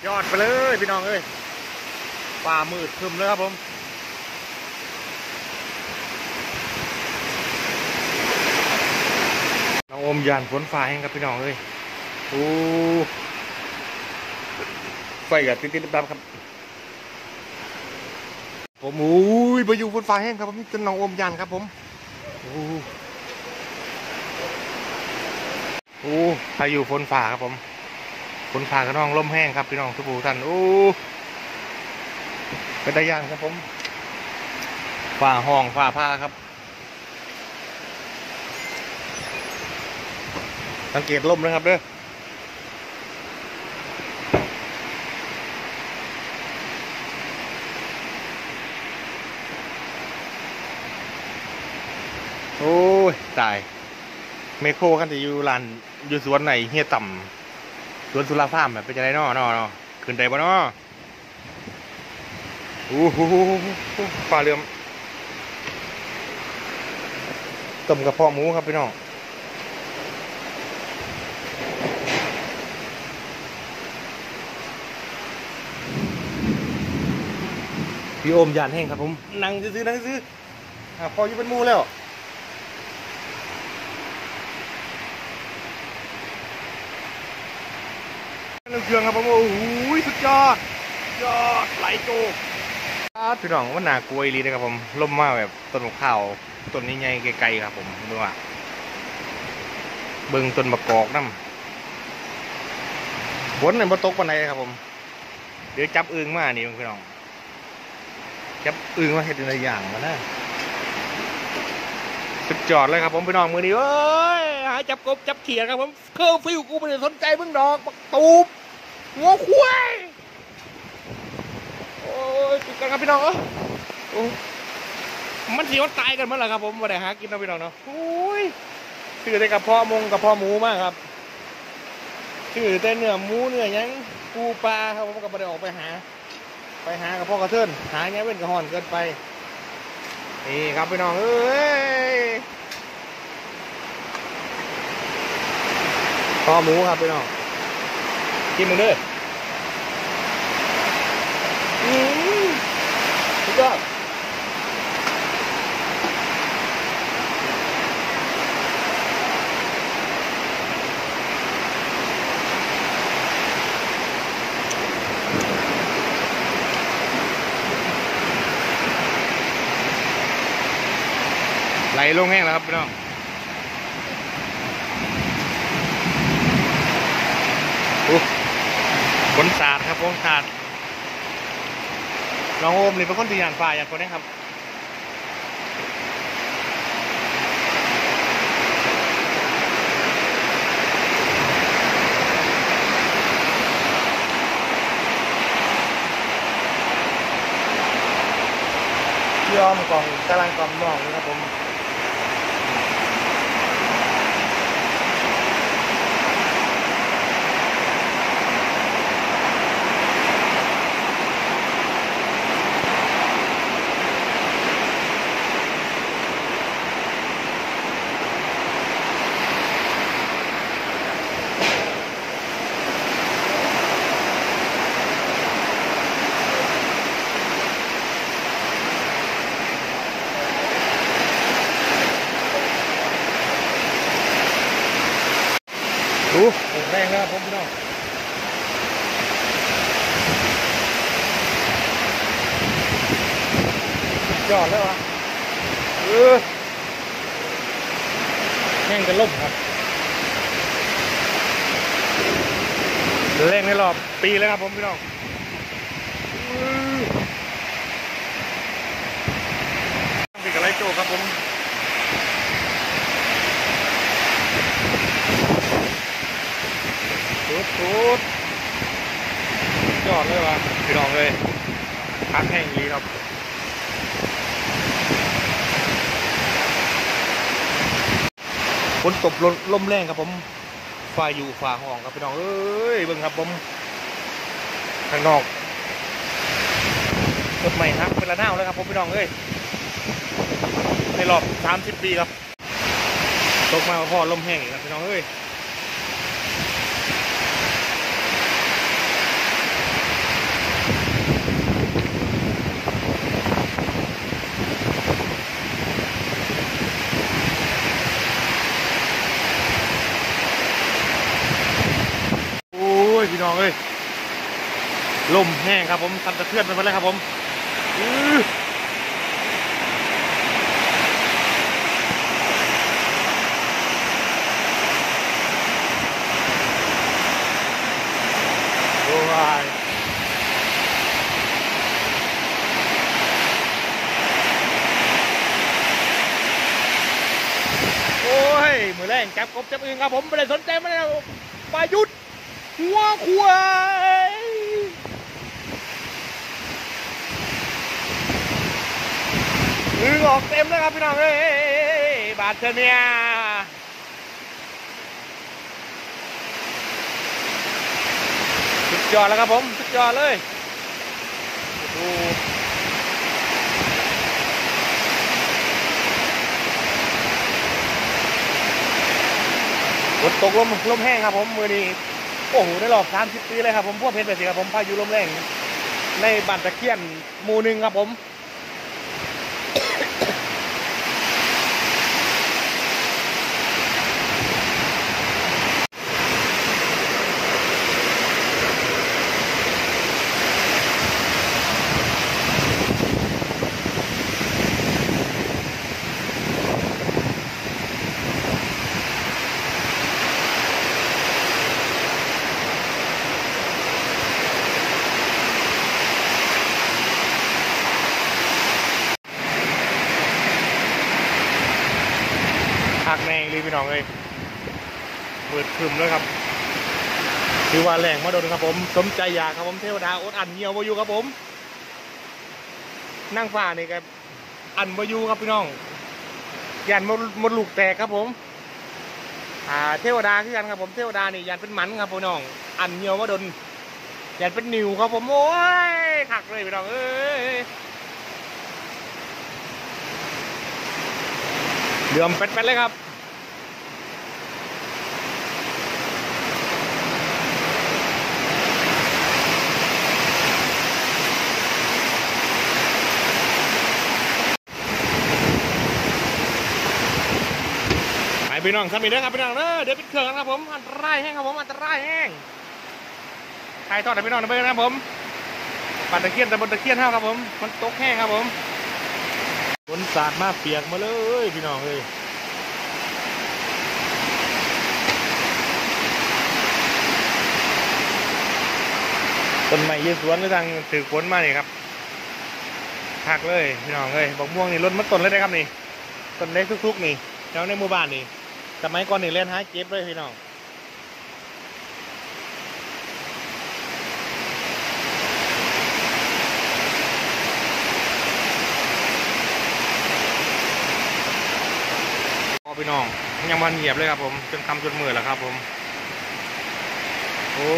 ยอดไปเลยพี่น้องเอ้ยป่ามืดครึมเลยครับผมน้องอมยานฝนฟ้าแห้งครับพี่น้องเอ้ยโอ้ไฟกับติดๆดับๆครับผมอุ้ยไปอยู่ฝนฟ้าแห้งครับผมจนน้องอมยานครับผมโอ้พายุฝนฟ้าครับผมฝนฟ้ากับน้องลมแห้งครับพี่น้องทุกท่านโอ้เป็นได้ยานครับผมฝ่าห้องฝ่าผ้าครับสังเกตลมนะครับเด้อโอ้ยตายเมโครกันจะอยู่ลานอยู่สวนไหนเฮียต่ำสวนสุราฟาร์มแบบเป็นจะไรนอขึ้นได้ปะนอโอ้โหปลาเรือมต้มกระเพาะหมูครับพี่น้องพี่โอมยานแห้งครับผมนั่งซื้อพออยู่เป็นมูแล้วนั่งเครื่องครับผมโอ้โหสุดยอดไหลโจกพี่น้องว่าหนากลัวอีลีนะครับผมล่มมากแบบต้นมะพร้าวต้นนี้ใหญ่ไกลๆครับผมดูว่าเบิ่งต้นมะกอกน้ำฝนเนี่ยมาตกวันไหนครับผมเดี๋ยวจับอึ่งมานี่พี่น้องจับอึ่งมาเห็ดอะไรอย่างมานะสุดยอดเลยครับผมพี่น้องมือนี้เอ้ยหาจับกบจับเขียดครับผมเคอร์ฟิวกูไม่ได้สนใจมึงดอกปักตูบงัวควายโอ้ยติดกันครับพี่น้องโอ้มันสิวันตายกันมั้งล่ะครับผมมาได้หากินนะพี่น้องเนาะโอ้ยชื่อแต่กระเพาะหมูมากครับชื่อแต่เนื้อหมูเนื้อยังปูปลาครับผมก็ไม่ได้ออกไปหากระเพาะกระเทินหาเงี้ยเป็นกระห่อนเกินไปนี่ครับพี่น้องเอ้ยคอหมูครับพี่น้องกินมึงเด้อสุดยอดไหลลงแห้งแล้วครับพี่น้องฝนสาดครับฝนสาดน้องโอมนี่เป็นคนที่ยานฝ่ายอย่างคนนี้ครับยอมกล่องกำลังกล่อมน้องนะครับผมดูแรงแล้วผมพี่น้องยอดแล้ววะแห้งกันล่มครับแรงในรอบปีแล้วครับผมพี่น้องปีกับไรโจครับผมสุดยอดเลยวะพี่น้องเลยพักแห้งดีครับฝนตกลมแรงครับผมฝ่ายอยู่ฝ่าห้องครับพี่น้องเอ้ยเบิ่งครับผมข้างนอกรถใหม่ฮักเป็นระนาแล้วครับผมพี่น้องเอ้ยในรอบ30 ปีครับตกมาพอลมแห้งครับพี่น้องเอ้ยลมแห้งครับผมสั่นสะเทือนไปหมดเลยครับผมโอ้ยโอ้ยมือแรงจับกบจับอึ่งครับผมไม่ได้สนใจไม่ได้ปลายุทธหัวควายอึ่งออกเต็มเลยครับพี่น้องเอ้ยบาดเจ็บเนี่ยสุดยอดแล้วครับผมสุดยอดเลยโอ้ฝนตกลมแห้งครับผมมือนี้โอ้โหได้รอบ30 ปีเลยครับผมพวกเพชรแบบนี้ครับผมพายุลมแรงในบ้านตะเคียนหมู่หนึ่งครับผมหักแนงรีพี่น้องเลยเปิดครึมเลยครับคือว่าแรงมาโดนครับผมสมใจอยากครับผมเทวดาอดอันเหี่ยวมาอยู่ครับผมนั่งฟ้านี่ครับอันมาอยู่ครับพี่น้องยันมดลูกแตกครับผมเทวดาคือกันครับผมเทวดานี่ยันเป็นหมันครับพี่น้องอันเหี่ยวมาโดนยันเป็นนิวครับผมโอ้ยขักเลยพี่น้องเอ้ยเดือมเป็ดเลยครับพี่น้องทำอีกแล้วครับพี่น้องเดี๋ยวปิดเครื่องกันครับผมอันตรายแห้งครับผมอันตรายแห้งใครทอดให้พี่น้องนะเพื่อนครับผมปั่นตะเคียนแต่บนตะเคียนเท่าครับผมมันตกแห้งครับผมฝนสาดมาเปียกมาเลยพี่น้องเลยต้นไม้ยืนสวนก็ทางถือฝนมานี่ครับหักเลยพี่น้องเลยบอกม่วงนี่ล้นมัดต้นเลยนะครับนี่ต้นเล็กทุกๆนี่แล้วในหมู่บ้านนี่สมัยก่อนนี่เล่นหาเก็บเลยพี่น้องพี่น้องยังมันเหยียบเลยครับผมจนคำจนมือแล้วครับผมโอ้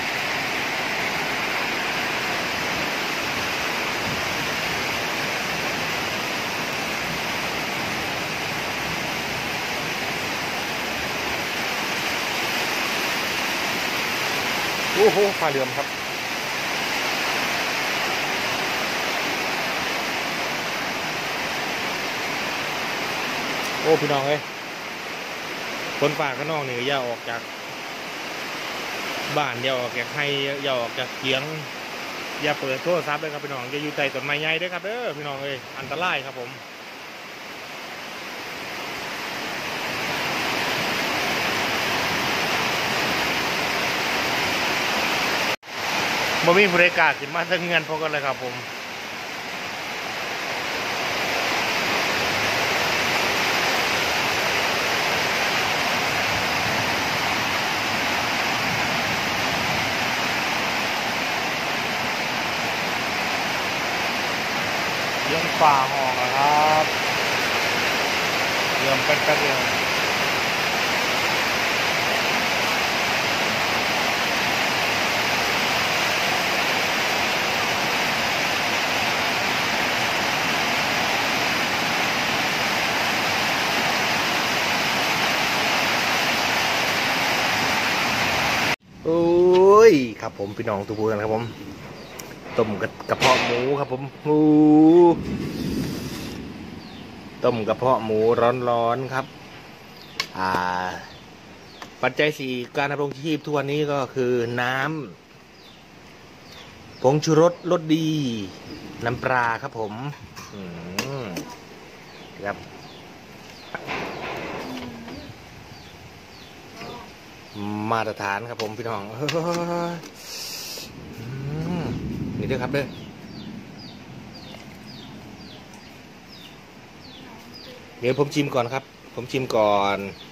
โหผ้าเหลือมครับโอ้พี่น้องเอ้ยคนป่าข้างนอกนี่อย่าออกจากบ้านอย่าออกจากให้อย่าออกจากเกียงอย่าเปิดโทรศัพท์เลยครับพี่น้องอย่าอยู่ใต้ต้นไม้ใหญ่ด้วยครับพี่น้องเอ้ยอันตรายครับผมบ่มีบริการขึ้นมาทั้งเงินพอกันเลยครับผมเรื่องฝ่าหอกนะครับเรื่องเป็นกระเรื่องโอ้ยครับผมพี่น้องทุกคนครับผมต้มกระเพาะหมูครับผมต้มกระเพาะหมูร้อนๆครับปัจจัย4การดำรงชีพทุกวันนี้ก็คือน้ผงชูรสรสดีน้ำปลาครับผมครับมาตรฐานครับผมพี่น้องนี่ด้วยครับเด้อเดี๋ยวผมชิมก่อนครับผมชิมก่อน